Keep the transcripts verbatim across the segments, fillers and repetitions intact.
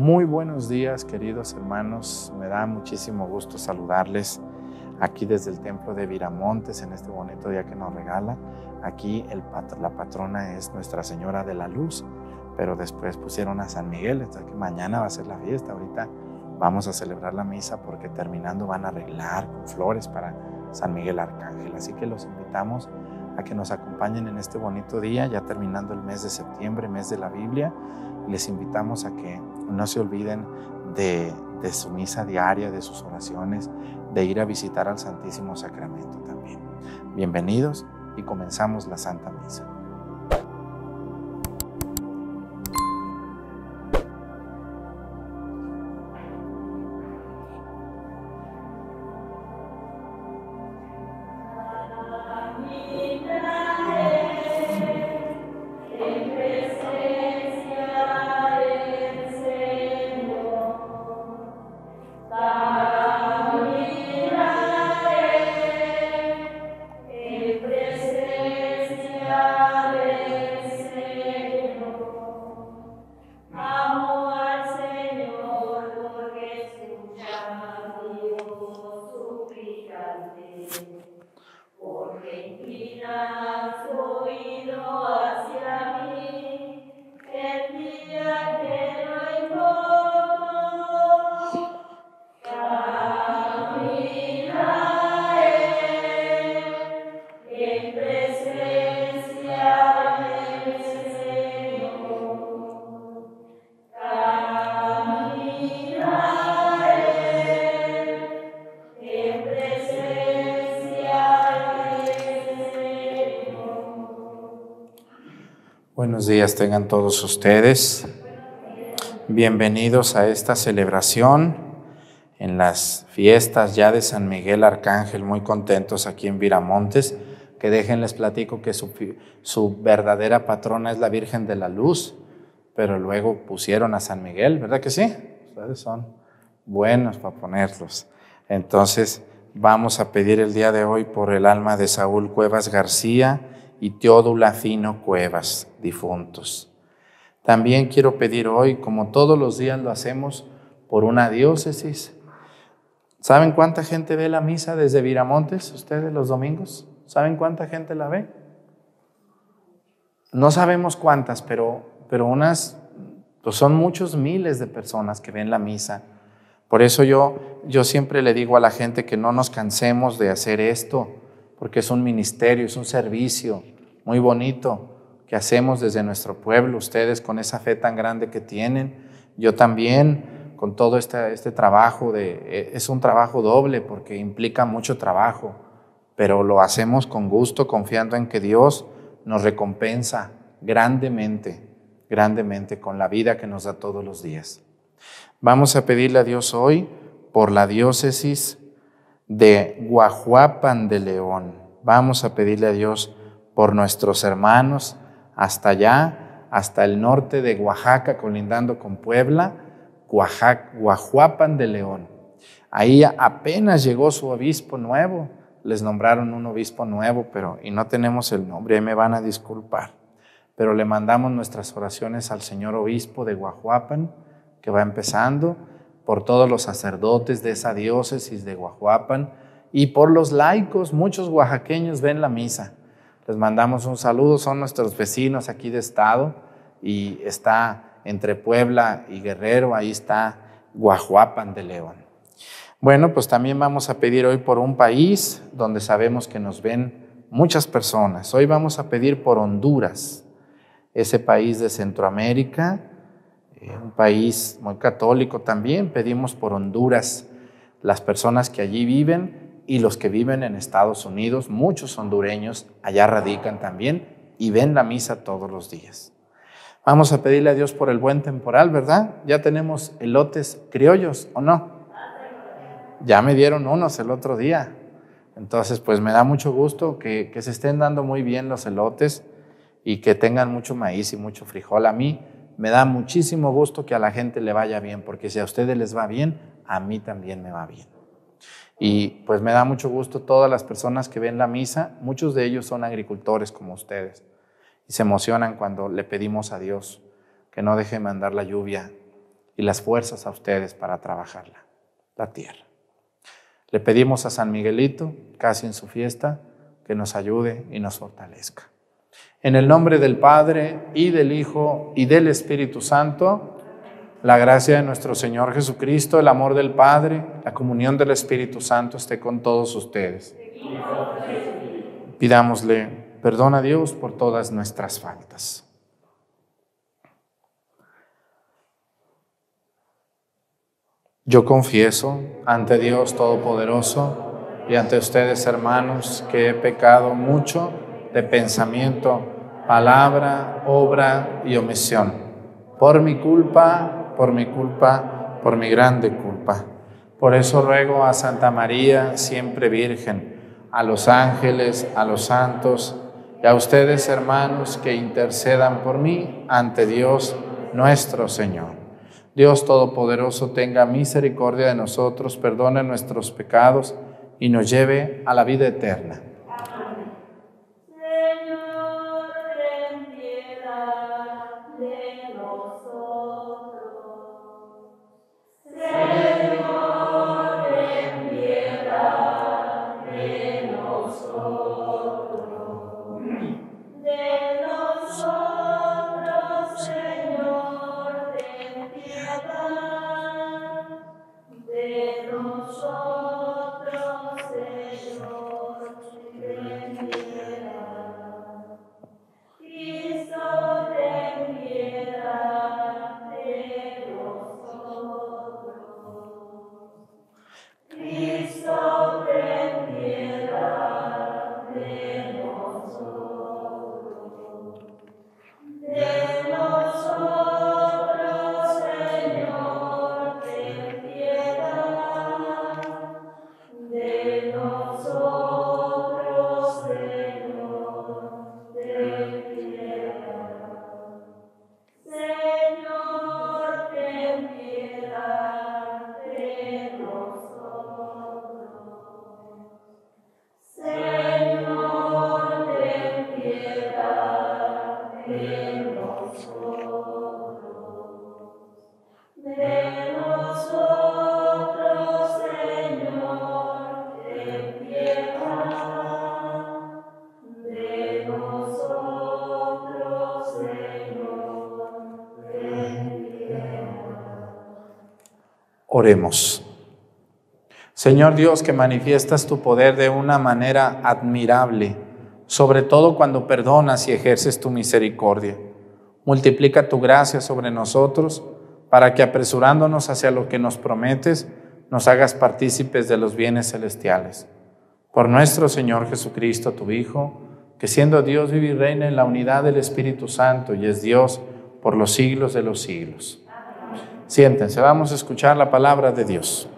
Muy buenos días, queridos hermanos. Me da muchísimo gusto saludarles aquí desde el templo de Viramontes en este bonito día que nos regala. Aquí el pat- la patrona es Nuestra Señora de la Luz, pero después pusieron a San Miguel, entonces que mañana va a ser la fiesta. Ahorita vamos a celebrar la misa porque terminando van a arreglar con flores para San Miguel Arcángel. Así que los invitamos a que nos acompañen en este bonito día, ya terminando el mes de septiembre, mes de la Biblia. Les invitamos a que no se olviden de, de su misa diaria, de sus oraciones, de ir a visitar al Santísimo Sacramento también. Bienvenidos y comenzamos la Santa Misa. Buenos días tengan todos ustedes. Bienvenidos a esta celebración en las fiestas ya de San Miguel Arcángel, muy contentos aquí en Viramontes, que déjenles platico que su, su verdadera patrona es la Virgen de la Luz, pero luego pusieron a San Miguel, ¿verdad que sí? Ustedes son buenos para ponerlos. Entonces vamos a pedir el día de hoy por el alma de Saúl Cuevas García y Teodula Fino Cuevas, difuntos. También quiero pedir hoy, como todos los días lo hacemos, por una diócesis. ¿Saben cuánta gente ve la misa desde Viramontes, ustedes los domingos? ¿Saben cuánta gente la ve? No sabemos cuántas, pero, pero unas, pues son muchos miles de personas que ven la misa. Por eso yo, yo siempre le digo a la gente que no nos cansemos de hacer esto, porque es un ministerio, es un servicio muy bonito que hacemos desde nuestro pueblo, ustedes con esa fe tan grande que tienen, yo también con todo este, este trabajo, de, es un trabajo doble porque implica mucho trabajo, pero lo hacemos con gusto, confiando en que Dios nos recompensa grandemente, grandemente con la vida que nos da todos los días. Vamos a pedirle a Dios hoy por la diócesis de Guajuapan de León. Vamos a pedirle a Dios por nuestros hermanos hasta allá, hasta el norte de Oaxaca, colindando con Puebla, Oaxaca, Guajuapan de León. Ahí apenas llegó su obispo nuevo, les nombraron un obispo nuevo, pero y no tenemos el nombre, ahí me van a disculpar. Pero le mandamos nuestras oraciones al señor obispo de Guajuapan, que va empezando, por todos los sacerdotes de esa diócesis de Guajuapan y por los laicos. Muchos oaxaqueños ven la misa. Les mandamos un saludo, son nuestros vecinos aquí de estado y está entre Puebla y Guerrero, ahí está Guajuapan de León. Bueno, pues también vamos a pedir hoy por un país donde sabemos que nos ven muchas personas. Hoy vamos a pedir por Honduras, ese país de Centroamérica, un país muy católico también. Pedimos por Honduras, las personas que allí viven y los que viven en Estados Unidos. Muchos hondureños allá radican también y ven la misa todos los días. Vamos a pedirle a Dios por el buen temporal, ¿verdad? Ya tenemos elotes criollos, ¿o no? Ya me dieron unos el otro día. Entonces, pues me da mucho gusto que, que se estén dando muy bien los elotes y que tengan mucho maíz y mucho frijol. A mí me da muchísimo gusto que a la gente le vaya bien, porque si a ustedes les va bien, a mí también me va bien. Y pues me da mucho gusto todas las personas que ven la misa, muchos de ellos son agricultores como ustedes, y se emocionan cuando le pedimos a Dios que no deje mandar la lluvia y las fuerzas a ustedes para trabajarla, la tierra. Le pedimos a San Miguelito, casi en su fiesta, que nos ayude y nos fortalezca. En el nombre del Padre, y del Hijo, y del Espíritu Santo, la gracia de nuestro Señor Jesucristo, el amor del Padre, la comunión del Espíritu Santo esté con todos ustedes. Pidámosle perdón a Dios por todas nuestras faltas. Yo confieso ante Dios Todopoderoso y ante ustedes, hermanos, que he pecado mucho de pensamiento, palabra, obra y omisión. Por mi culpa, por mi culpa, por mi grande culpa. Por eso ruego a Santa María, siempre Virgen, a los ángeles, a los santos y a ustedes, hermanos, que intercedan por mí ante Dios nuestro Señor. Dios Todopoderoso tenga misericordia de nosotros, perdone nuestros pecados y nos lleve a la vida eterna. Amén. Señor, ten piedad de nosotros. Señor, ten piedad de nosotros. De nosotros, Señor, ten piedad. De nosotros, Señor, ten piedad. Cristo, ten piedad de nosotros. Cristo, ten piedad de nosotros. De nosotros, Señor, ten piedad. De nosotros, Señor, ten piedad. Señor, ten piedad de nosotros. Señor, ten piedad de nosotros. De nosotros, Señor, ten piedad. De nosotros, Señor, ten piedad. Oremos. Señor Dios, que manifiestas tu poder de una manera admirable, sobre todo cuando perdonas y ejerces tu misericordia. Multiplica tu gracia sobre nosotros, para que apresurándonos hacia lo que nos prometes, nos hagas partícipes de los bienes celestiales. Por nuestro Señor Jesucristo, tu Hijo, que siendo Dios vive y reina en la unidad del Espíritu Santo y es Dios por los siglos de los siglos. Siéntense, vamos a escuchar la palabra de Dios.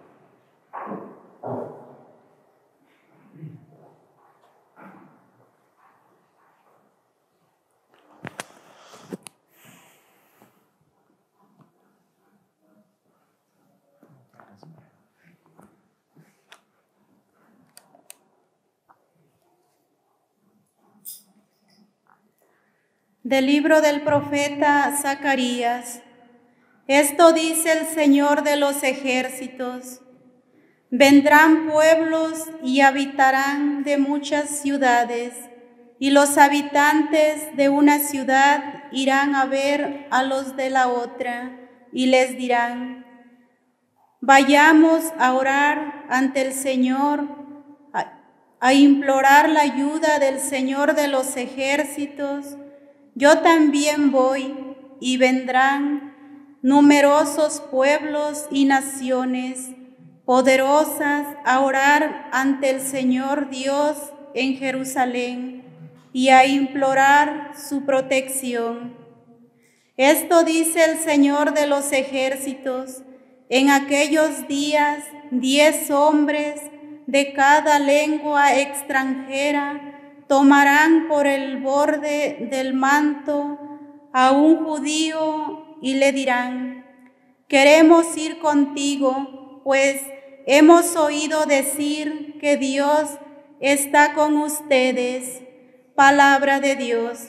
Del libro del profeta Zacarías. Esto dice el Señor de los ejércitos: vendrán pueblos y habitarán de muchas ciudades, y los habitantes de una ciudad irán a ver a los de la otra, y les dirán: vayamos a orar ante el Señor, a, a implorar la ayuda del Señor de los ejércitos. Yo también voy, y vendrán numerosos pueblos y naciones poderosas a orar ante el Señor Dios en Jerusalén y a implorar su protección. Esto dice el Señor de los ejércitos: en aquellos días diez hombres de cada lengua extranjera tomarán por el borde del manto a un judío y le dirán: queremos ir contigo, pues hemos oído decir que Dios está con ustedes. Palabra de Dios.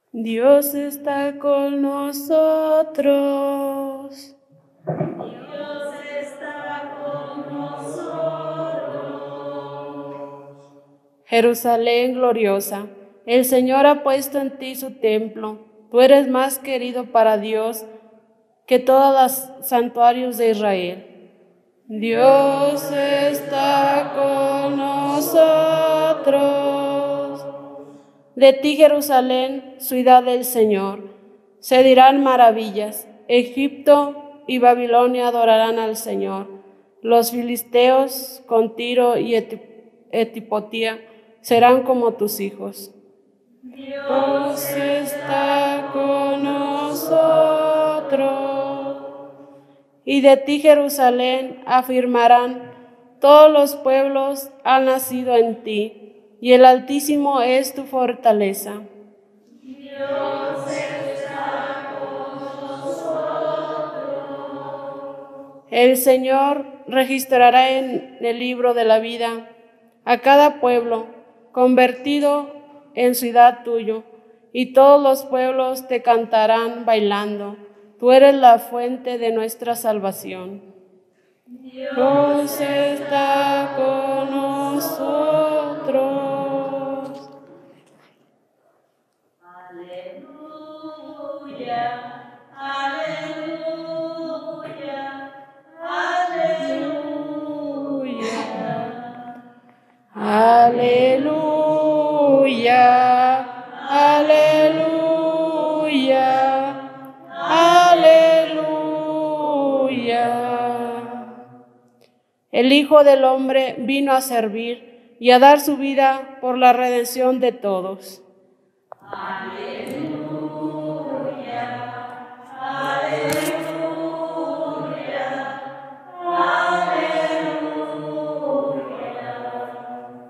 Dios está con nosotros. Dios está con nosotros. Jerusalén gloriosa, el Señor ha puesto en ti su templo. Tú eres más querido para Dios que todos los santuarios de Israel. Dios está con nosotros. De ti, Jerusalén, ciudad del Señor, se dirán maravillas. Egipto y Babilonia adorarán al Señor. Los filisteos con Tiro y Etipotía serán como tus hijos. Dios está con nosotros. Y de ti, Jerusalén, afirmarán: todos los pueblos han nacido en ti, y el Altísimo es tu fortaleza. Dios está con nosotros. El Señor registrará en el libro de la vida a cada pueblo convertido en ciudad tuyo, y todos los pueblos te cantarán bailando. Tú eres la fuente de nuestra salvación. Dios está con nosotros. Aleluya, aleluya, aleluya. Aleluya, aleluya, aleluya. El Hijo del Hombre vino a servir y a dar su vida por la redención de todos. Aleluya, aleluya, aleluya.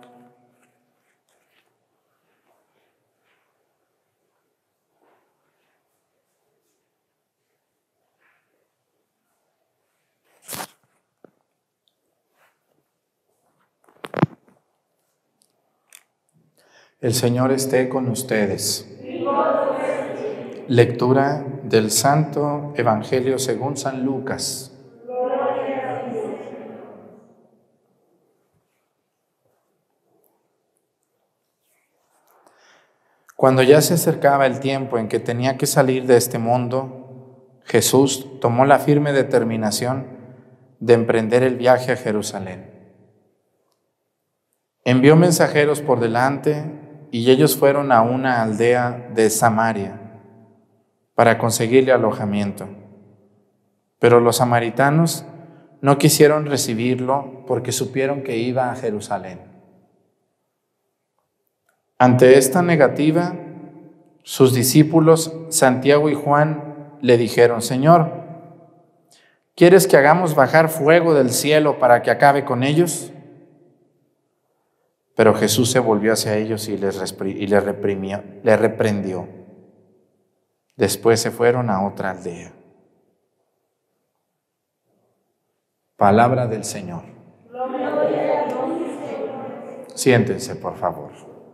El Señor esté con ustedes. Lectura del Santo Evangelio según San Lucas. Cuando ya se acercaba el tiempo en que tenía que salir de este mundo, Jesús tomó la firme determinación de emprender el viaje a Jerusalén. Envió mensajeros por delante y ellos fueron a una aldea de Samaria para conseguirle alojamiento. Pero los samaritanos no quisieron recibirlo porque supieron que iba a Jerusalén. Ante esta negativa, sus discípulos Santiago y Juan le dijeron: Señor, ¿quieres que hagamos bajar fuego del cielo para que acabe con ellos? Pero Jesús se volvió hacia ellos y les, y les, reprimió, les reprendió. Después se fueron a otra aldea. Palabra del Señor. Siéntense, por favor.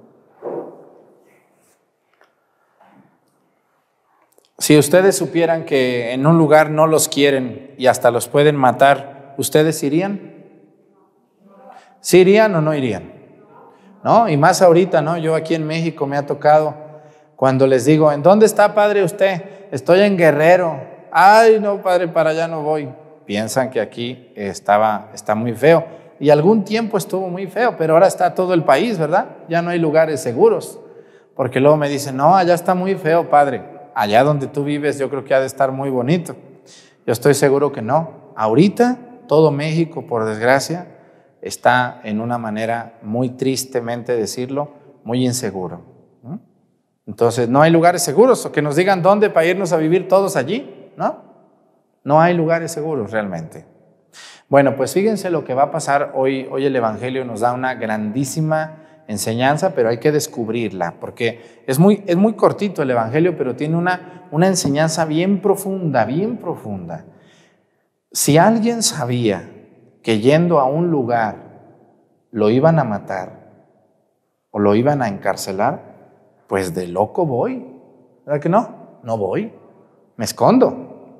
Si ustedes supieran que en un lugar no los quieren y hasta los pueden matar, ¿ustedes irían? ¿Sí irían o no irían? ¿No? Y más ahorita, ¿no? Yo aquí en México me ha tocado cuando les digo: ¿en dónde está, padre, usted? Estoy en Guerrero. Ay, no, padre, para allá no voy. Piensan que aquí estaba, está muy feo. Y algún tiempo estuvo muy feo, pero ahora está todo el país, ¿verdad? Ya no hay lugares seguros. Porque luego me dicen: no, allá está muy feo, padre. Allá donde tú vives yo creo que ha de estar muy bonito. Yo estoy seguro que no. Ahorita todo México, por desgracia, está en una manera, muy tristemente decirlo, muy inseguro. ¿No? Entonces, no hay lugares seguros, o que nos digan dónde para irnos a vivir todos allí, ¿no? No hay lugares seguros realmente. Bueno, pues fíjense lo que va a pasar hoy. Hoy el Evangelio nos da una grandísima enseñanza, pero hay que descubrirla, porque es muy, es muy cortito el Evangelio, pero tiene una, una enseñanza bien profunda, bien profunda. Si alguien sabía que yendo a un lugar lo iban a matar o lo iban a encarcelar, pues de loco voy. ¿Verdad que no? No voy, me escondo.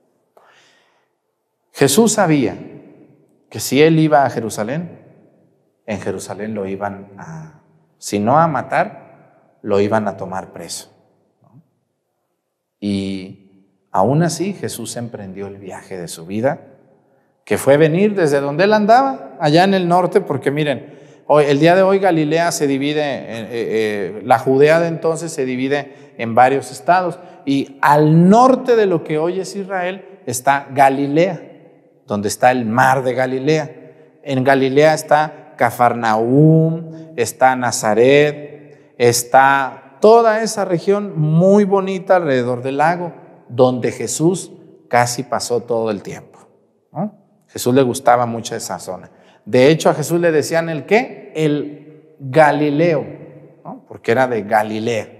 Jesús sabía que si él iba a Jerusalén, en Jerusalén lo iban a, si no a matar, lo iban a tomar preso. ¿No? Y aún así Jesús emprendió el viaje de su vida, que fue venir desde donde él andaba, allá en el norte, porque miren, hoy, el día de hoy Galilea se divide, eh, eh, la Judea de entonces se divide en varios estados, y al norte de lo que hoy es Israel está Galilea, donde está el mar de Galilea. En Galilea está Cafarnaúm, está Nazaret, está toda esa región muy bonita alrededor del lago, donde Jesús casi pasó todo el tiempo, ¿no? Jesús le gustaba mucho esa zona. De hecho, a Jesús le decían el ¿qué? El Galileo, ¿no? Porque era de Galilea.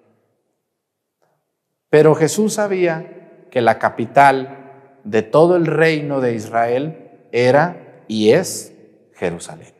Pero Jesús sabía que la capital de todo el reino de Israel era y es Jerusalén.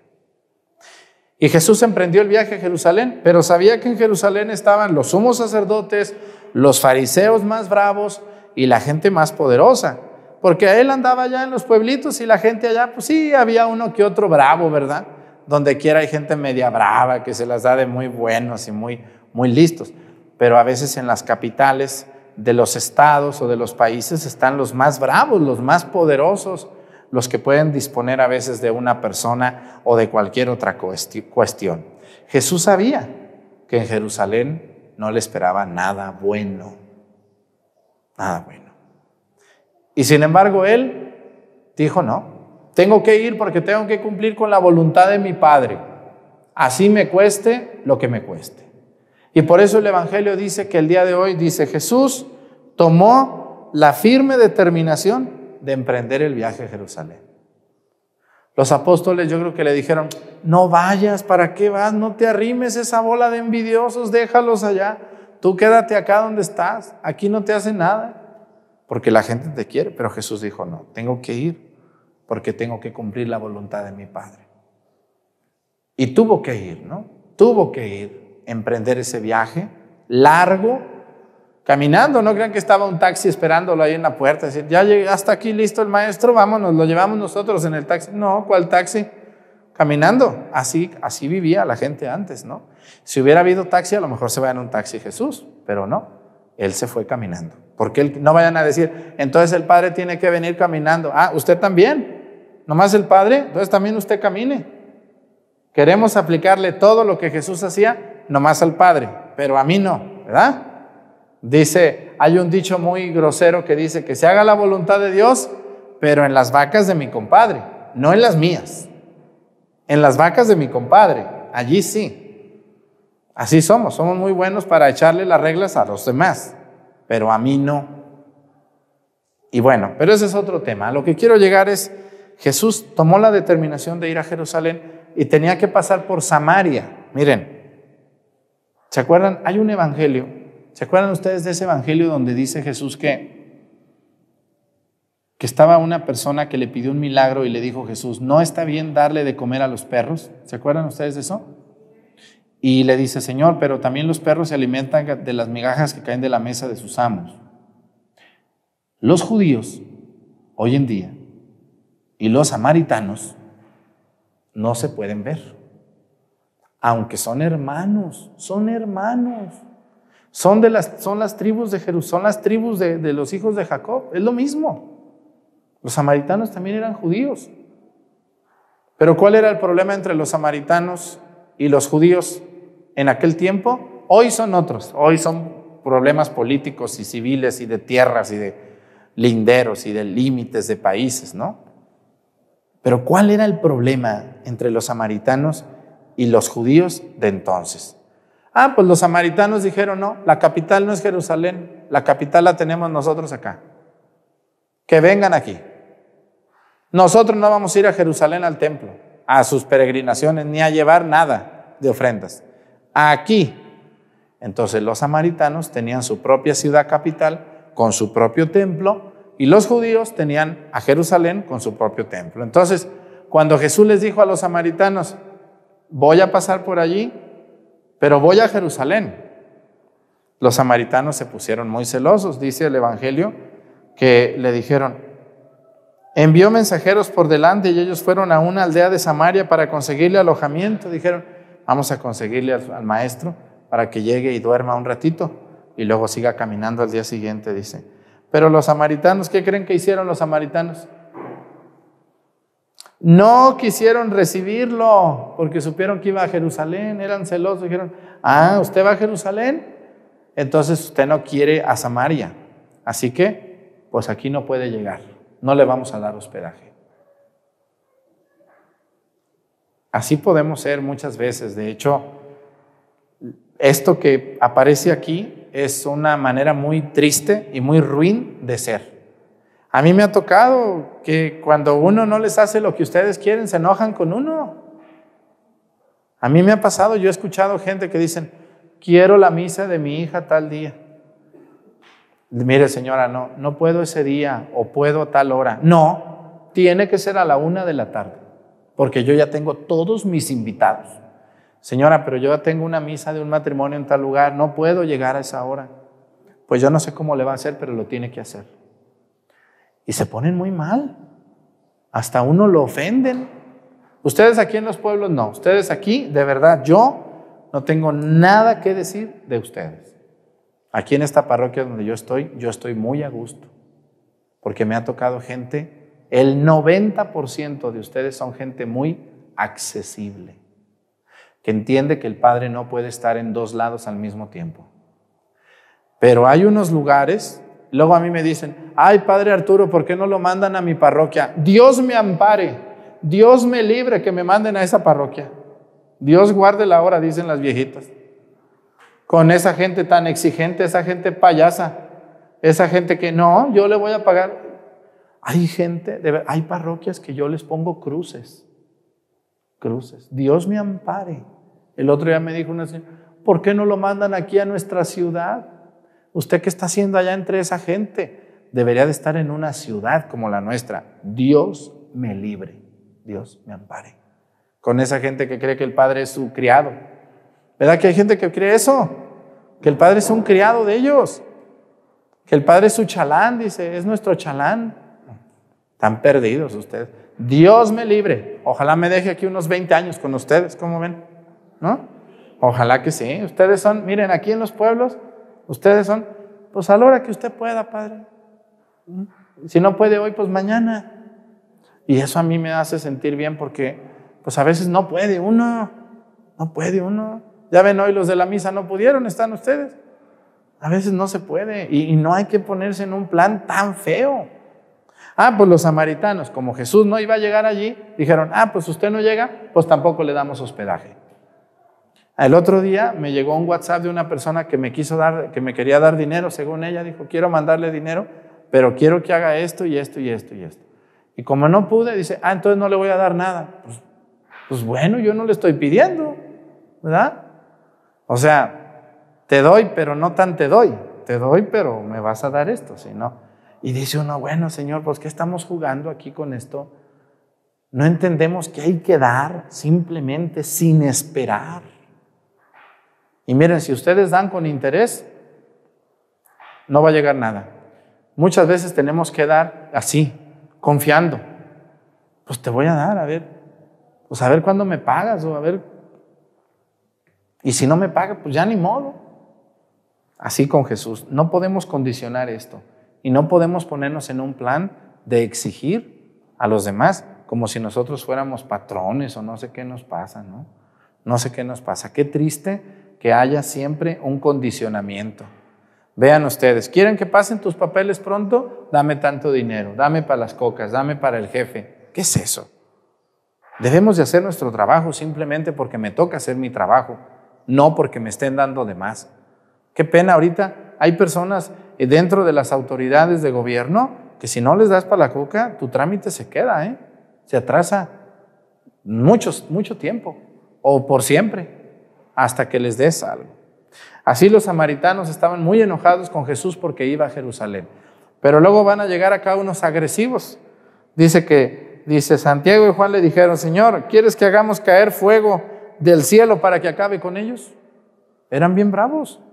Y Jesús emprendió el viaje a Jerusalén, pero sabía que en Jerusalén estaban los sumos sacerdotes, los fariseos más bravos y la gente más poderosa. Porque él andaba allá en los pueblitos y la gente allá, pues sí, había uno que otro bravo, ¿verdad? Donde quiera hay gente media brava que se las da de muy buenos y muy, muy listos. Pero a veces en las capitales de los estados o de los países están los más bravos, los más poderosos, los que pueden disponer a veces de una persona o de cualquier otra cuestión. Jesús sabía que en Jerusalén no le esperaba nada bueno, nada bueno. Y sin embargo él dijo, no, tengo que ir porque tengo que cumplir con la voluntad de mi Padre, así me cueste lo que me cueste. Y por eso el Evangelio dice que el día de hoy, dice, Jesús tomó la firme determinación de emprender el viaje a Jerusalén. Los apóstoles yo creo que le dijeron, no vayas, ¿para qué vas? No te arrimes esa bola de envidiosos, déjalos allá, tú quédate acá donde estás, aquí no te hace nada. Porque la gente te quiere, pero Jesús dijo, no, tengo que ir porque tengo que cumplir la voluntad de mi Padre. Y tuvo que ir, ¿no? Tuvo que ir, emprender ese viaje largo, caminando. No crean que estaba un taxi esperándolo ahí en la puerta, decir, ya llegué, hasta aquí listo el maestro, vámonos, lo llevamos nosotros en el taxi. No, ¿cuál taxi? Caminando. Así, así vivía la gente antes, ¿no? Si hubiera habido taxi, a lo mejor se va en un taxi Jesús, pero no, él se fue caminando. Porque él, no vayan a decir, entonces el Padre tiene que venir caminando. Ah, usted también, nomás el Padre, entonces también usted camine. Queremos aplicarle todo lo que Jesús hacía, nomás al Padre, pero a mí no, ¿verdad? Dice, hay un dicho muy grosero que dice que se haga la voluntad de Dios, pero en las vacas de mi compadre, no en las mías. En las vacas de mi compadre, allí sí. Así somos, somos muy buenos para echarle las reglas a los demás, pero a mí no. Y bueno, pero ese es otro tema. A lo que quiero llegar es, Jesús tomó la determinación de ir a Jerusalén y tenía que pasar por Samaria. Miren, ¿se acuerdan? Hay un evangelio, ¿se acuerdan ustedes de ese evangelio donde dice Jesús que, que estaba una persona que le pidió un milagro y le dijo Jesús, ¿no está bien darle de comer a los perros? ¿Se acuerdan ustedes de eso? Y le dice, Señor, pero también los perros se alimentan de las migajas que caen de la mesa de sus amos. Los judíos, hoy en día, y los samaritanos, no se pueden ver. Aunque son hermanos, son hermanos. Son, de las, son las tribus de Jerusalén, son las tribus de, de los hijos de Jacob. Es lo mismo. Los samaritanos también eran judíos. Pero ¿cuál era el problema entre los samaritanos y los judíos en aquel tiempo? Hoy son otros, hoy son problemas políticos y civiles y de tierras y de linderos y de límites de países, ¿no? Pero ¿cuál era el problema entre los samaritanos y los judíos de entonces? Ah, pues los samaritanos dijeron, no, la capital no es Jerusalén, la capital la tenemos nosotros acá. Que vengan aquí. Nosotros no vamos a ir a Jerusalén al templo, a sus peregrinaciones, ni a llevar nada de ofrendas. Aquí. Entonces los samaritanos tenían su propia ciudad capital con su propio templo y los judíos tenían a Jerusalén con su propio templo. Entonces, cuando Jesús les dijo a los samaritanos, voy a pasar por allí, pero voy a Jerusalén. Los samaritanos se pusieron muy celosos, dice el Evangelio, que le dijeron, envió mensajeros por delante y ellos fueron a una aldea de Samaria para conseguirle alojamiento. Dijeron, vamos a conseguirle al, al maestro para que llegue y duerma un ratito y luego siga caminando al día siguiente, dice. Pero los samaritanos, ¿qué creen que hicieron los samaritanos? No quisieron recibirlo porque supieron que iba a Jerusalén, eran celosos, dijeron, ah, ¿usted va a Jerusalén? Entonces usted no quiere a Samaria, así que pues aquí no puede llegar, no le vamos a dar hospedaje. Así podemos ser muchas veces. De hecho, esto que aparece aquí es una manera muy triste y muy ruin de ser. A mí me ha tocado que cuando uno no les hace lo que ustedes quieren, se enojan con uno. A mí me ha pasado, yo he escuchado gente que dicen, quiero la misa de mi hija tal día. Mire, señora, no, no puedo ese día o puedo a tal hora. No, tiene que ser a la una de la tarde, porque yo ya tengo todos mis invitados. Señora, pero yo ya tengo una misa de un matrimonio en tal lugar, no puedo llegar a esa hora. Pues yo no sé cómo le va a hacer, pero lo tiene que hacer. Y se ponen muy mal, hasta uno lo ofenden. Ustedes aquí en los pueblos no, ustedes aquí, de verdad, yo no tengo nada que decir de ustedes. Aquí en esta parroquia donde yo estoy, yo estoy muy a gusto, porque me ha tocado gente, el noventa por ciento de ustedes son gente muy accesible, que entiende que el Padre no puede estar en dos lados al mismo tiempo. Pero hay unos lugares, luego a mí me dicen, ay, Padre Arturo, ¿por qué no lo mandan a mi parroquia? Dios me ampare, Dios me libre que me manden a esa parroquia. Dios guarde la hora, dicen las viejitas. Con esa gente tan exigente, esa gente payasa, esa gente que no, yo le voy a pagar. Hay gente, hay parroquias que yo les pongo cruces, cruces. Dios me ampare. El otro día me dijo una señora, ¿por qué no lo mandan aquí a nuestra ciudad? ¿Usted qué está haciendo allá entre esa gente? Debería de estar en una ciudad como la nuestra. Dios me libre, Dios me ampare. Con esa gente que cree que el Padre es su criado. ¿Verdad que hay gente que cree eso? Que el Padre es un criado de ellos. Que el Padre es su chalán, dice, es nuestro chalán. Están perdidos ustedes. Dios me libre. Ojalá me deje aquí unos veinte años con ustedes, ¿cómo ven? ¿No? Ojalá que sí. Ustedes son, miren, aquí en los pueblos, ustedes son, pues a la hora que usted pueda, Padre. Si no puede hoy, pues mañana. Y eso a mí me hace sentir bien porque, pues a veces no puede uno, no puede uno. Ya ven, hoy los de la misa no pudieron, están ustedes. A veces no se puede y, y no hay que ponerse en un plan tan feo. Ah, pues los samaritanos, como Jesús no iba a llegar allí, dijeron, ah, pues usted no llega, pues tampoco le damos hospedaje. El otro día me llegó un WhatsApp de una persona que me quiso dar, que me quería dar dinero, según ella, dijo, quiero mandarle dinero, pero quiero que haga esto y esto y esto y esto. Y como no pude, dice, ah, entonces no le voy a dar nada. Pues, pues bueno, yo no le estoy pidiendo, ¿verdad? O sea, te doy, pero no tan te doy. Te doy, pero me vas a dar esto, si no. Y dice uno, bueno, Señor, pues ¿qué estamos jugando aquí con esto? No entendemos que hay que dar simplemente sin esperar. Y miren, si ustedes dan con interés, no va a llegar nada. Muchas veces tenemos que dar así, confiando. Pues te voy a dar, a ver, pues a ver cuándo me pagas, o a ver. Y si no me paga, pues ya ni modo. Así con Jesús. No podemos condicionar esto. Y no podemos ponernos en un plan de exigir a los demás como si nosotros fuéramos patrones o no sé qué nos pasa, ¿no? No sé qué nos pasa. Qué triste que haya siempre un condicionamiento. Vean ustedes, ¿quieren que pasen tus papeles pronto? Dame tanto dinero, dame para las cocas, dame para el jefe. ¿Qué es eso? Debemos de hacer nuestro trabajo simplemente porque me toca hacer mi trabajo, no porque me estén dando de más. Qué pena, ahorita hay personas dentro de las autoridades de gobierno que si no les das para la coca, tu trámite se queda, ¿eh? Se atrasa muchos, mucho tiempo o por siempre hasta que les des algo. Así los samaritanos estaban muy enojados con Jesús porque iba a Jerusalén. Pero luego van a llegar acá unos agresivos. Dice que, dice Santiago y Juan le dijeron, Señor, ¿quieres que hagamos caer fuego del cielo para que acabe con ellos? Eran bien bravos.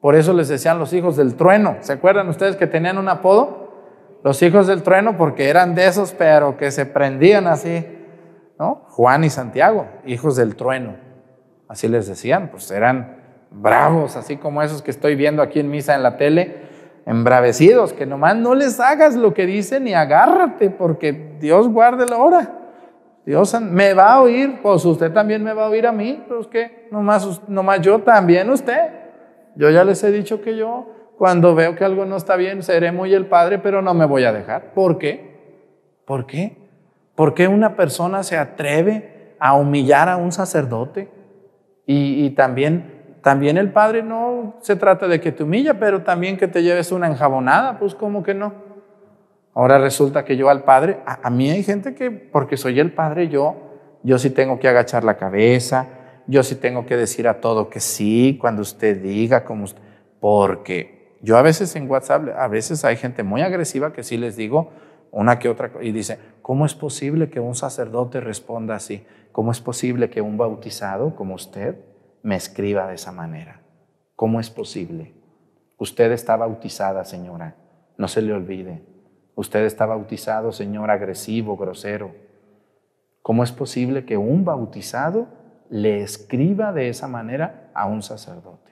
Por eso les decían los hijos del trueno. ¿Se acuerdan ustedes que tenían un apodo? Los hijos del trueno, porque eran de esos, pero que se prendían así, ¿no? Juan y Santiago, hijos del trueno. Así les decían, pues eran bravos, así como esos que estoy viendo aquí en misa en la tele, embravecidos, que nomás no les hagas lo que dicen y agárrate, porque Dios guarde la hora. Dios me va a oír, pues usted también me va a oír a mí, pero es que nomás, nomás yo, también usted. Yo ya les he dicho que yo, cuando veo que algo no está bien, seré muy el padre, pero no me voy a dejar. ¿Por qué? ¿Por qué? ¿Por qué una persona se atreve a humillar a un sacerdote? Y, y también, también el padre no se trata de que te humilla, pero también que te lleves una enjabonada, pues ¿cómo que no? Ahora resulta que yo al padre, a, a mí hay gente que, porque soy el padre, yo, yo sí tengo que agachar la cabeza, yo sí tengo que decir a todo que sí, cuando usted diga, como usted, porque yo a veces en WhatsApp, a veces hay gente muy agresiva que sí les digo una que otra, y dice, ¿cómo es posible que un sacerdote responda así? ¿Cómo es posible que un bautizado como usted me escriba de esa manera? ¿Cómo es posible? Usted está bautizada, señora, no se le olvide. Usted está bautizado, señor, agresivo, grosero. ¿Cómo es posible que un bautizado le escriba de esa manera a un sacerdote?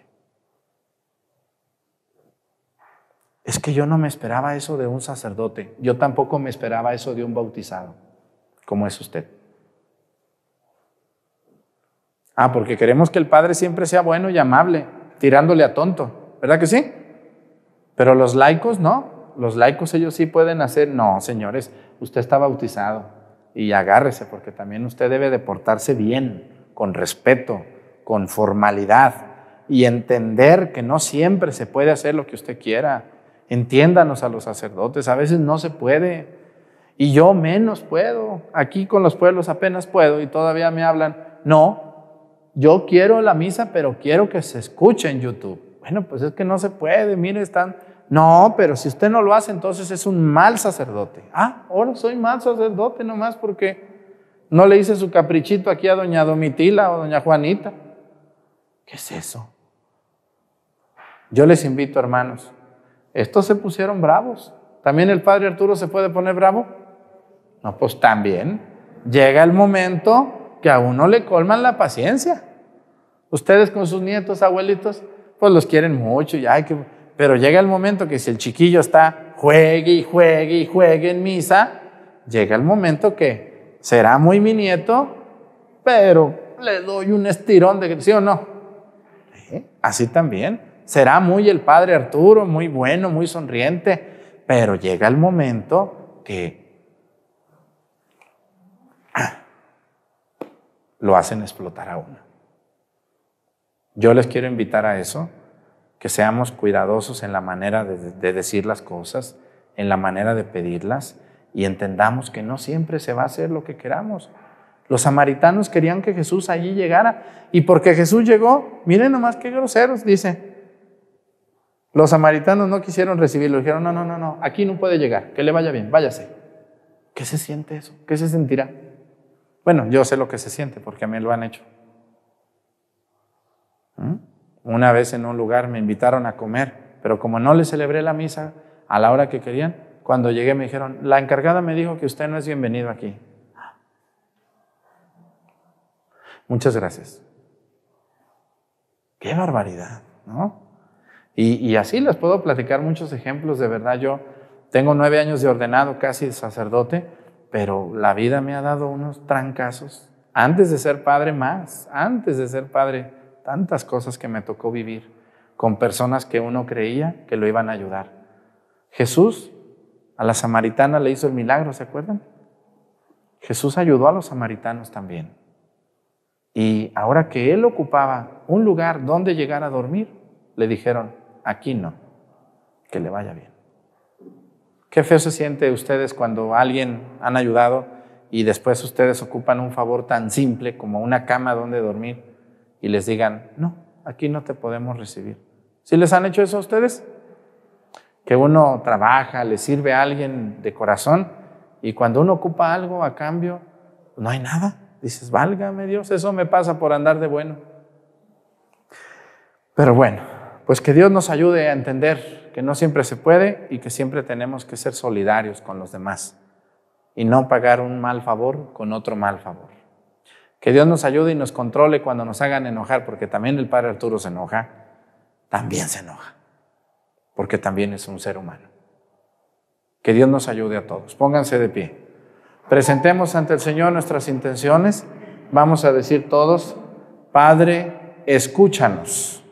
Es que yo no me esperaba eso de un sacerdote. Yo tampoco me esperaba eso de un bautizado. ¿Cómo es usted? Ah, porque queremos que el padre siempre sea bueno y amable, tirándole a tonto, ¿verdad que sí? Pero los laicos no. Los laicos ellos sí pueden hacer, no, señores, usted está bautizado y agárrese, porque también usted debe de portarse bien, con respeto, con formalidad y entender que no siempre se puede hacer lo que usted quiera. Entiéndanos a los sacerdotes, a veces no se puede y yo menos puedo. Aquí con los pueblos apenas puedo y todavía me hablan, no, yo quiero la misa, pero quiero que se escuche en YouTube. Bueno, pues es que no se puede, mire, están... No, pero si usted no lo hace, entonces es un mal sacerdote. Ah, ahora soy mal sacerdote nomás porque no le hice su caprichito aquí a doña Domitila o doña Juanita. ¿Qué es eso? Yo les invito, hermanos, estos se pusieron bravos. ¿También el padre Arturo se puede poner bravo? No, pues también. Llega el momento que a uno le colman la paciencia. Ustedes con sus nietos, abuelitos, pues los quieren mucho y hay que... Pero llega el momento que si el chiquillo está juegue y juegue y juegue en misa, llega el momento que será muy mi nieto, pero le doy un estirón de ¿sí o no? ¿Sí? Así también. Será muy el padre Arturo, muy bueno, muy sonriente, pero llega el momento que lo hacen explotar a uno. Yo les quiero invitar a eso, que seamos cuidadosos en la manera de, de decir las cosas, en la manera de pedirlas y entendamos que no siempre se va a hacer lo que queramos. Los samaritanos querían que Jesús allí llegara y porque Jesús llegó, miren nomás qué groseros, dice. Los samaritanos no quisieron recibirlo, dijeron, no, no, no, no, aquí no puede llegar, que le vaya bien, váyase. ¿Qué se siente eso? ¿Qué se sentirá? Bueno, yo sé lo que se siente porque a mí lo han hecho. ¿Mm? Una vez en un lugar me invitaron a comer, pero como no les celebré la misa a la hora que querían, cuando llegué me dijeron, la encargada me dijo que usted no es bienvenido aquí. Muchas gracias. Qué barbaridad, ¿no? Y, y así les puedo platicar muchos ejemplos, de verdad. Yo tengo nueve años de ordenado, casi de sacerdote, pero la vida me ha dado unos trancazos. Antes de ser padre más, antes de ser padre, tantas cosas que me tocó vivir con personas que uno creía que lo iban a ayudar. Jesús a la samaritana le hizo el milagro, ¿se acuerdan? Jesús ayudó a los samaritanos también. Y ahora que él ocupaba un lugar donde llegar a dormir, le dijeron, aquí no, que le vaya bien. Qué feo se siente ustedes cuando a alguien han ayudado y después ustedes ocupan un favor tan simple como una cama donde dormir y les digan, no, aquí no te podemos recibir. ¿Sí les han hecho eso a ustedes? Que uno trabaja, le sirve a alguien de corazón y cuando uno ocupa algo a cambio, no hay nada. Dices, válgame Dios, eso me pasa por andar de bueno. Pero bueno, pues que Dios nos ayude a entender que no siempre se puede y que siempre tenemos que ser solidarios con los demás y no pagar un mal favor con otro mal favor. Que Dios nos ayude y nos controle cuando nos hagan enojar, porque también el Padre Arturo se enoja, también se enoja, porque también es un ser humano. Que Dios nos ayude a todos. Pónganse de pie. Presentemos ante el Señor nuestras intenciones. Vamos a decir todos: Padre, escúchanos.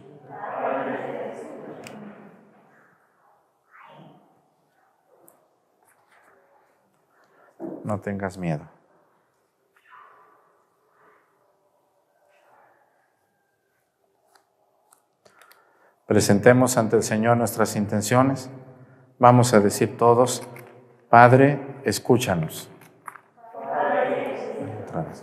No tengas miedo. Presentemos ante el Señor nuestras intenciones. Vamos a decir todos: Padre, escúchanos. Otra vez.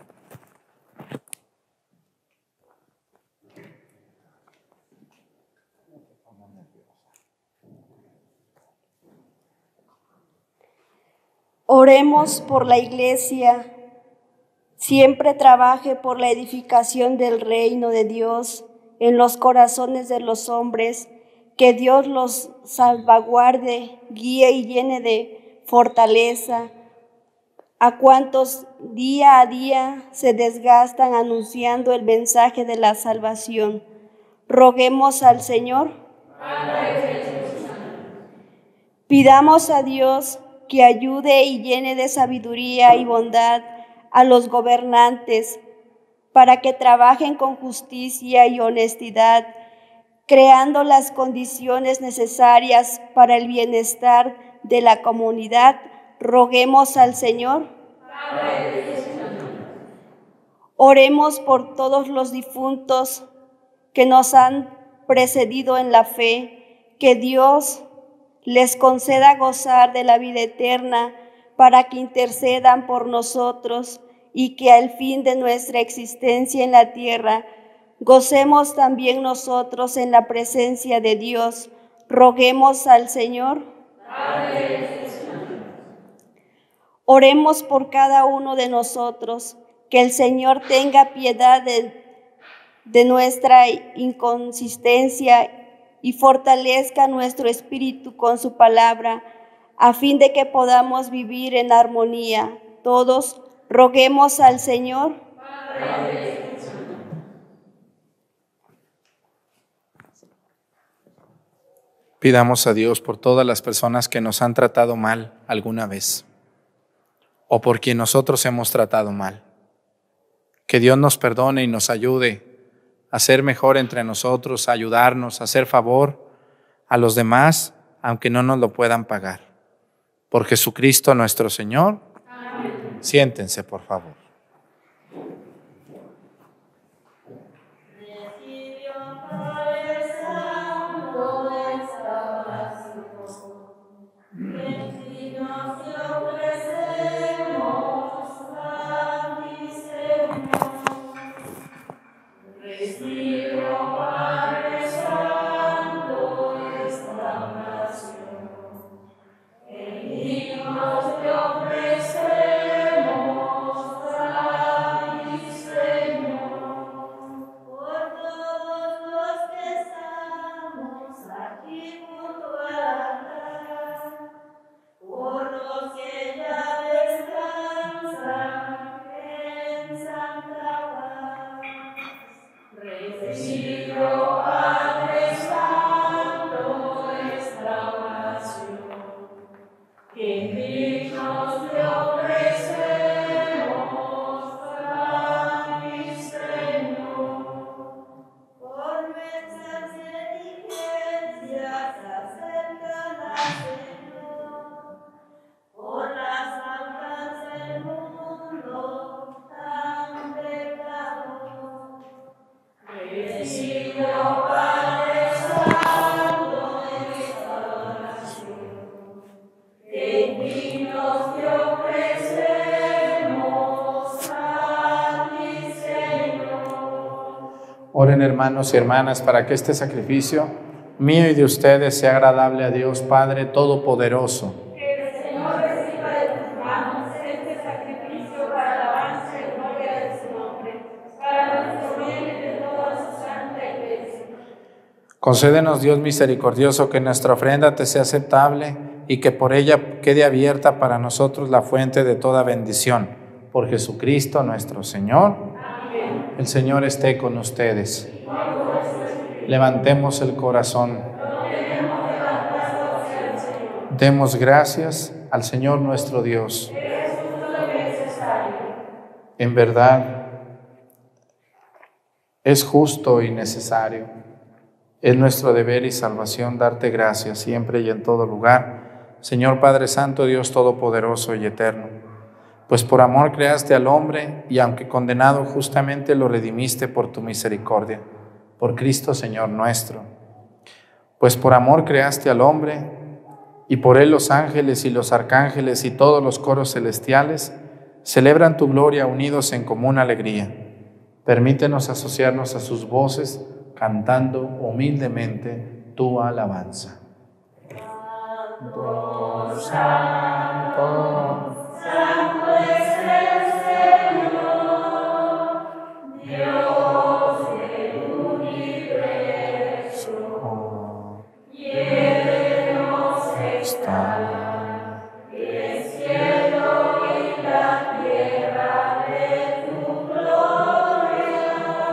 Oremos por la Iglesia, siempre trabaje por la edificación del reino de Dios en los corazones de los hombres, que Dios los salvaguarde, guíe y llene de fortaleza a cuantos día a día se desgastan anunciando el mensaje de la salvación. Roguemos al Señor. Pidamos a Dios que ayude y llene de sabiduría y bondad a los gobernantes para que trabajen con justicia y honestidad, creando las condiciones necesarias para el bienestar de la comunidad. Roguemos al Señor. Oremos por todos los difuntos que nos han precedido en la fe, que Dios les conceda gozar de la vida eterna para que intercedan por nosotros y que al fin de nuestra existencia en la tierra gocemos también nosotros en la presencia de Dios. Roguemos al Señor. Oremos por cada uno de nosotros, que el Señor tenga piedad de, de nuestra inconsistencia y fortalezca nuestro espíritu con su palabra, a fin de que podamos vivir en armonía. Todos roguemos al Señor. Pidamos a Dios por todas las personas que nos han tratado mal alguna vez, o por quien nosotros hemos tratado mal. Que Dios nos perdone y nos ayude a ser mejor entre nosotros, a ayudarnos, a hacer favor a los demás, aunque no nos lo puedan pagar. Por Jesucristo nuestro Señor. Amén. Siéntense, por favor. Oren, hermanos y hermanas, para que este sacrificio mío y de ustedes sea agradable a Dios Padre Todopoderoso. Que el Señor reciba de tus manos este sacrificio para alabanza y gloria de su nombre, para nuestro bien y de toda su santa iglesia. Concédenos, Dios misericordioso, que nuestra ofrenda te sea aceptable y que por ella quede abierta para nosotros la fuente de toda bendición. Por Jesucristo nuestro Señor. Amén. El Señor esté con ustedes. Levantemos el corazón. Demos gracias al Señor nuestro Dios. En verdad, es justo y necesario. Es nuestro deber y salvación darte gracias siempre y en todo lugar, Señor Padre Santo, Dios Todopoderoso y Eterno. Pues por amor creaste al hombre y aunque condenado justamente lo redimiste por tu misericordia, por Cristo Señor nuestro. Pues por amor creaste al hombre y por él los ángeles y los arcángeles y todos los coros celestiales celebran tu gloria unidos en común alegría. Permítenos asociarnos a sus voces cantando humildemente tu alabanza. Santo, santo, santo es el Señor, Dios del universo, llenos están el cielo y la tierra de tu gloria.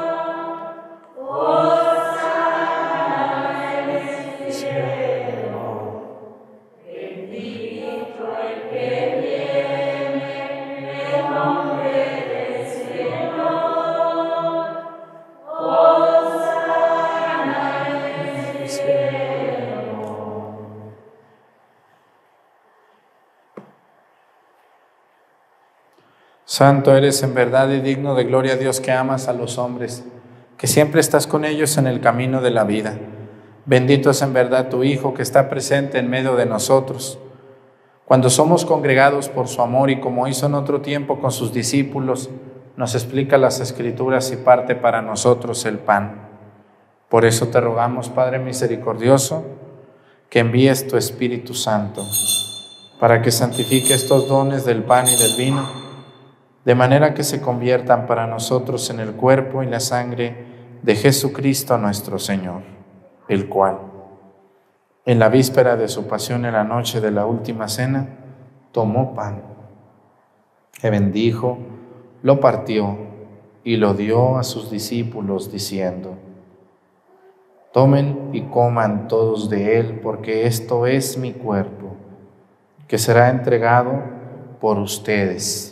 Santo eres en verdad y digno de gloria, Dios, que amas a los hombres, que siempre estás con ellos en el camino de la vida. Bendito es en verdad tu Hijo, que está presente en medio de nosotros. Cuando somos congregados por su amor y como hizo en otro tiempo con sus discípulos, nos explica las Escrituras y parte para nosotros el pan. Por eso te rogamos, Padre misericordioso, que envíes tu Espíritu Santo para que santifique estos dones del pan y del vino, de manera que se conviertan para nosotros en el cuerpo y la sangre de Jesucristo nuestro Señor, el cual, en la víspera de su pasión en la noche de la última cena, tomó pan, que bendijo, lo partió y lo dio a sus discípulos, diciendo: tomen y coman todos de él, porque esto es mi cuerpo, que será entregado por ustedes.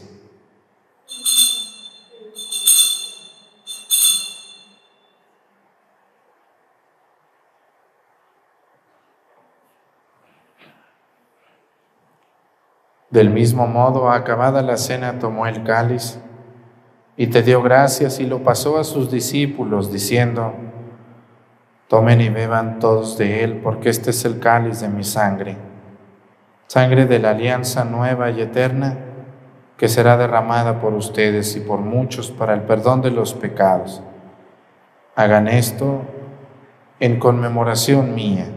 Del mismo modo, acabada la cena, tomó el cáliz y te dio gracias y lo pasó a sus discípulos, diciendo: tomen y beban todos de él, porque este es el cáliz de mi sangre, sangre de la alianza nueva y eterna, que será derramada por ustedes y por muchos para el perdón de los pecados. Hagan esto en conmemoración mía.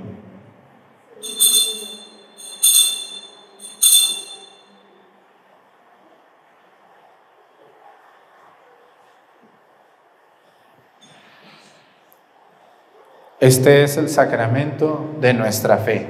Este es el sacramento de nuestra fe.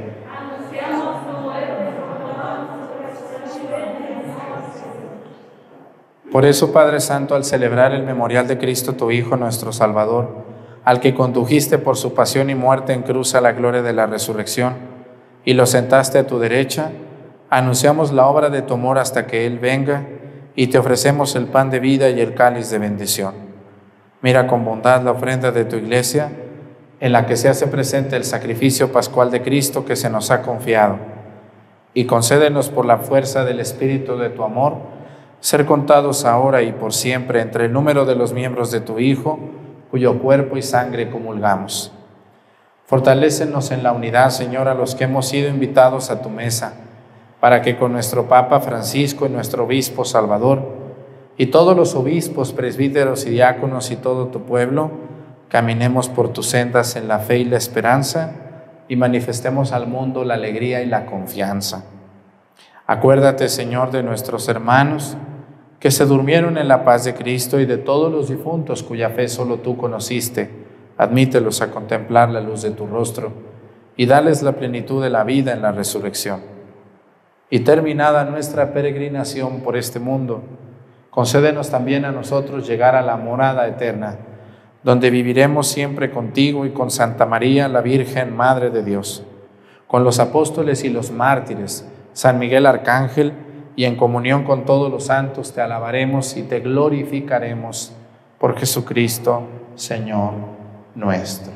Por eso, Padre Santo, al celebrar el memorial de Cristo, tu Hijo, nuestro Salvador, al que condujiste por su pasión y muerte en cruz a la gloria de la resurrección, y lo sentaste a tu derecha, anunciamos la obra de tu amor hasta que Él venga, y te ofrecemos el pan de vida y el cáliz de bendición. Mira con bondad la ofrenda de tu iglesia, en la que se hace presente el sacrificio pascual de Cristo que se nos ha confiado, y concédenos por la fuerza del Espíritu de tu amor, ser contados ahora y por siempre entre el número de los miembros de tu Hijo, cuyo cuerpo y sangre comulgamos. Fortalécenos en la unidad, Señor, a los que hemos sido invitados a tu mesa, para que con nuestro Papa Francisco y nuestro Obispo Salvador, y todos los obispos, presbíteros y diáconos y todo tu pueblo, caminemos por tus sendas en la fe y la esperanza y manifestemos al mundo la alegría y la confianza. Acuérdate, Señor, de nuestros hermanos que se durmieron en la paz de Cristo y de todos los difuntos cuya fe solo tú conociste, Admítelos a contemplar la luz de tu rostro y dales la plenitud de la vida en la resurrección. Y terminada nuestra peregrinación por este mundo, concédenos también a nosotros llegar a la morada eterna, donde viviremos siempre contigo y con Santa María, la Virgen, Madre de Dios, con los apóstoles y los mártires, San Miguel Arcángel, y en comunión con todos los santos te alabaremos y te glorificaremos por Jesucristo, Señor nuestro.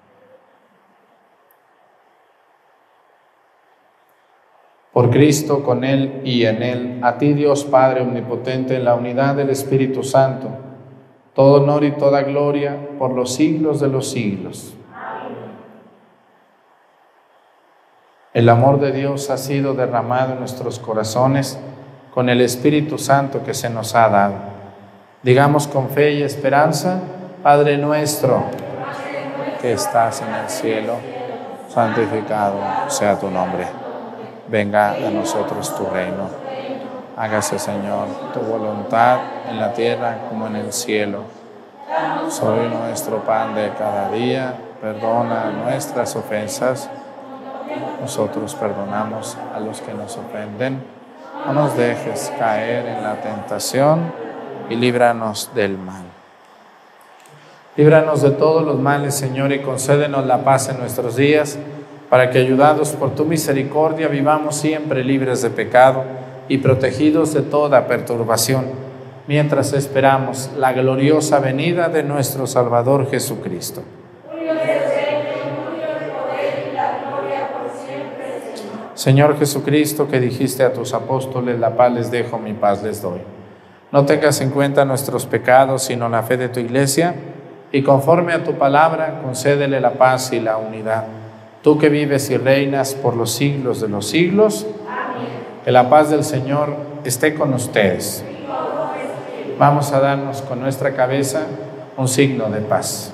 Por Cristo, con Él y en Él, a ti Dios Padre Omnipotente, en la unidad del Espíritu Santo, todo honor y toda gloria por los siglos de los siglos. Amén. El amor de Dios ha sido derramado en nuestros corazones con el Espíritu Santo que se nos ha dado. Digamos con fe y esperanza: Padre nuestro, que estás en el cielo, santificado sea tu nombre. Venga a nosotros tu reino. Hágase, Señor, tu voluntad en la tierra como en el cielo. Soy nuestro pan de cada día. Perdona nuestras ofensas. Nosotros perdonamos a los que nos ofenden. No nos dejes caer en la tentación y líbranos del mal. Líbranos de todos los males, Señor, y concédenos la paz en nuestros días, para que, ayudados por tu misericordia, vivamos siempre libres de pecado y protegidos de toda perturbación, mientras esperamos la gloriosa venida de nuestro Salvador Jesucristo. Señor Jesucristo, que dijiste a tus apóstoles: la paz les dejo, mi paz les doy. No tengas en cuenta nuestros pecados, sino la fe de tu Iglesia, y conforme a tu palabra, concédele la paz y la unidad. Tú que vives y reinas por los siglos de los siglos, amén. Que la paz del Señor esté con ustedes. Vamos a darnos con nuestra cabeza un signo de paz.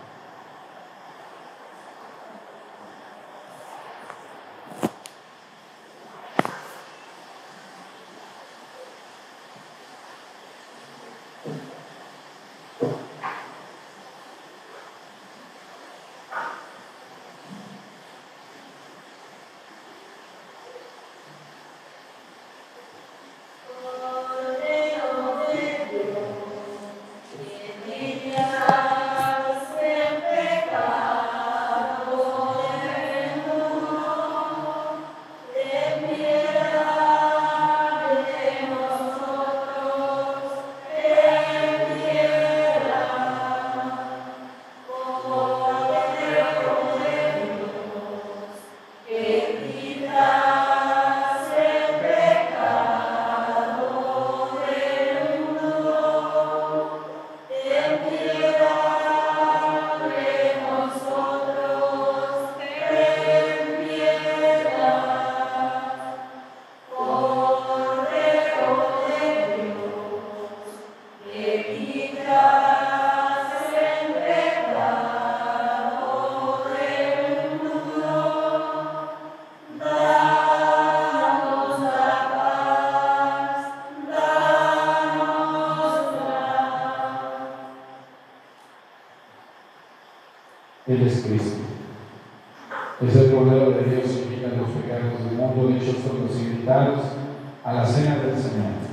Él es Cristo. Es el Cordero de Dios que quita los pecados del mundo. Dichos son los invitados a la cena del Señor.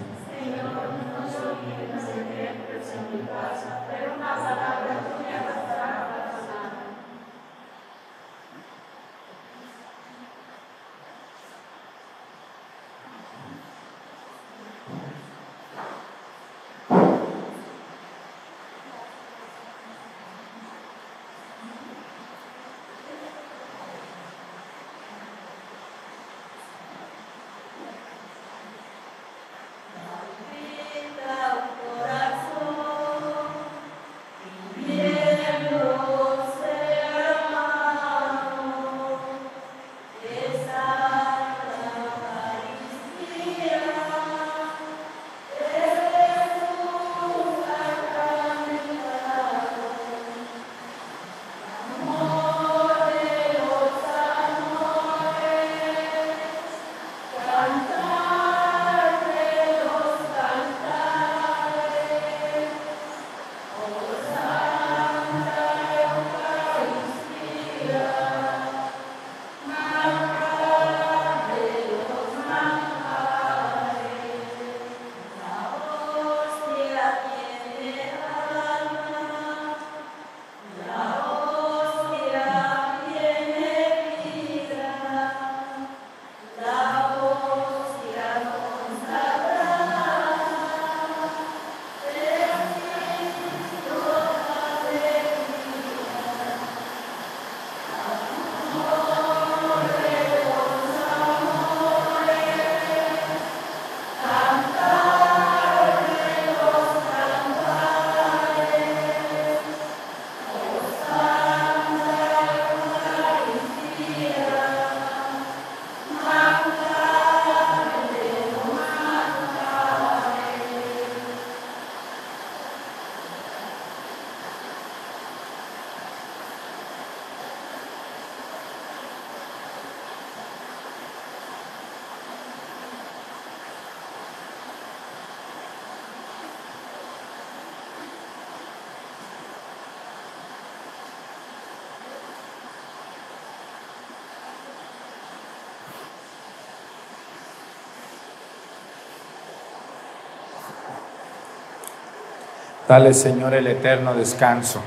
Dale, Señor, el eterno descanso.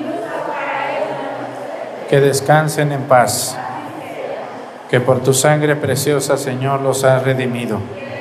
Que descansen en paz. Que por tu sangre preciosa, Señor, los has redimido.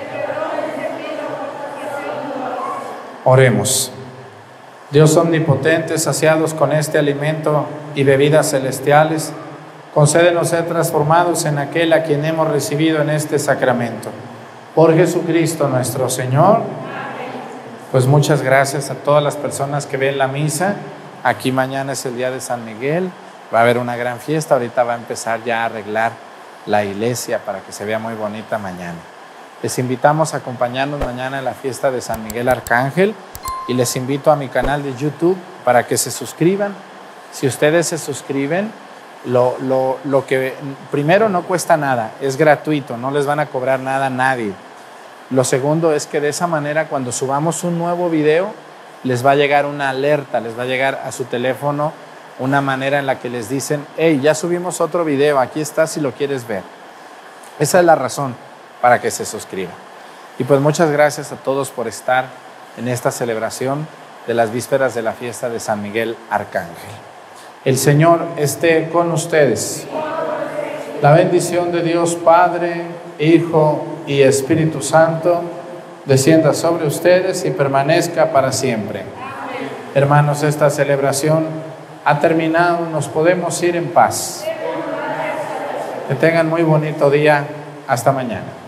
Oremos. Dios omnipotente, saciados con este alimento y bebidas celestiales, concédenos ser transformados en aquel a quien hemos recibido en este sacramento. Por Jesucristo nuestro Señor. Pues muchas gracias a todas las personas que ven la misa. Aquí mañana es el día de San Miguel. Va a haber una gran fiesta. Ahorita va a empezar ya a arreglar la iglesia para que se vea muy bonita mañana. Les invitamos a acompañarnos mañana en la fiesta de San Miguel Arcángel y les invito a mi canal de YouTube para que se suscriban. Si ustedes se suscriben, lo, lo, lo que primero no cuesta nada, es gratuito, no les van a cobrar nada a nadie. Lo segundo es que de esa manera, cuando subamos un nuevo video, les va a llegar una alerta, les va a llegar a su teléfono una manera en la que les dicen: hey, ya subimos otro video, aquí está si lo quieres ver. Esa es la razón para que se suscriban. Y pues muchas gracias a todos por estar en esta celebración de las vísperas de la fiesta de San Miguel Arcángel. El Señor esté con ustedes. La bendición de Dios Padre, Hijo y Espíritu Santo descienda sobre ustedes y permanezca para siempre. Amén. Hermanos, esta celebración ha terminado, nos podemos ir en paz. Que tengan muy bonito día. Hasta mañana.